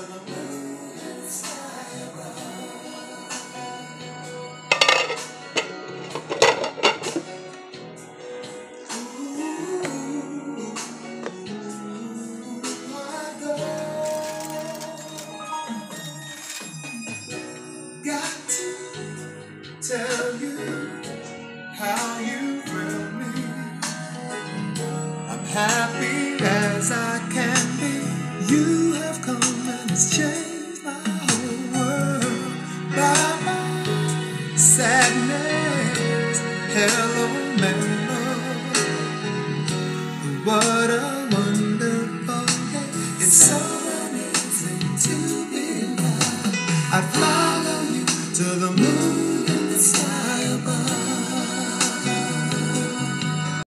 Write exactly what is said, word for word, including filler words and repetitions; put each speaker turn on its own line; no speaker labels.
Got to tell you how you thrill me. I'm happy as I can be. You have come and it's changed my whole world. Bye bye sadness, hello man.